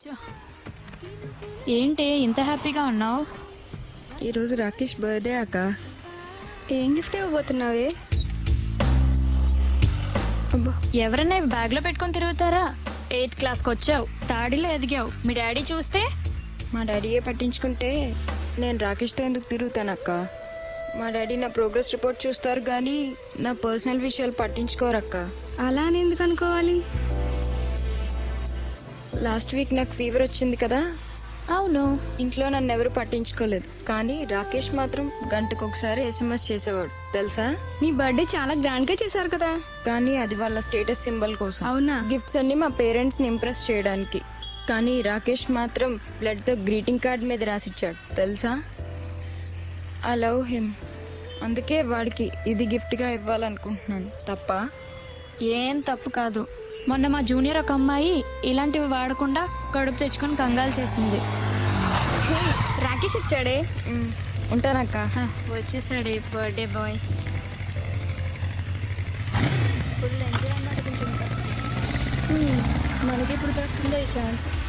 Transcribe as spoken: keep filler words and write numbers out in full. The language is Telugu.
చో, ఏంటి ఇంత హ్యాపీగా ఉన్నావు? ఈరోజు రాకేష్ బర్త్డే అక్క. ఏం గిఫ్ట్ ఇవ్వబోతున్నావే? అబ్బా, ఎవరన్నా ఇవి బ్యాగ్ లో పెట్టుకొని తిరుగుతారా? ఎయిత్ క్లాస్కి వచ్చావు, తాడిలో ఎదిగావు. మీ డాడీ చూస్తే మా డాడీయే పట్టించుకుంటే నేను రాకేష్తో ఎందుకు తిరుగుతానక్క? మా డాడీ నా ప్రోగ్రెస్ రిపోర్ట్ చూస్తారు కానీ నా పర్సనల్ విషయాలు పట్టించుకోరక్క. అలా అని ఎందుకు అనుకోవాలి? లాస్ట్ వీక్ నాకు ఫీవర్ వచ్చింది కదా, అవును. ఇంట్లో నన్ను ఎవరు పట్టించుకోలేదు. కానీ రాకేష్ మాత్రం గంటకు ఒకసారి ఎస్ఎంఎస్ చేసేవాడు తెలుసా. నీ బర్త్డే చాలా గ్రాండ్ గా చేశారు కదా. కానీ అది వాళ్ళ స్టేటస్ సింబల్ కోసం. అవునా? గిఫ్ట్స్ అన్ని మా పేరెంట్స్ ని ఇంప్రెస్ చేయడానికి. కానీ రాకేష్ మాత్రం బ్లడ్ తో గ్రీటింగ్ కార్డ్ మీద రాసిచ్చాడు తెలుసా. I love him. అందుకే వాడికి ఇది గిఫ్ట్ గా ఇవ్వాలనుకుంటున్నాను. తప్ప? ఏం తప్పు కాదు. మొన్న మా జూనియర్ ఒక అమ్మాయి ఇలాంటివి వాడకుండా కడుపు తెచ్చుకొని కంగాలు చేసింది. హే, రాకేష్ వచ్చాడే. ఉమ్, ఉంటానక్క. హ, వచ్చేసాడు బర్త్డే బాయ్. మనకి ఇప్పుడు దొరుకుతుందో ఈ ఛాన్స్.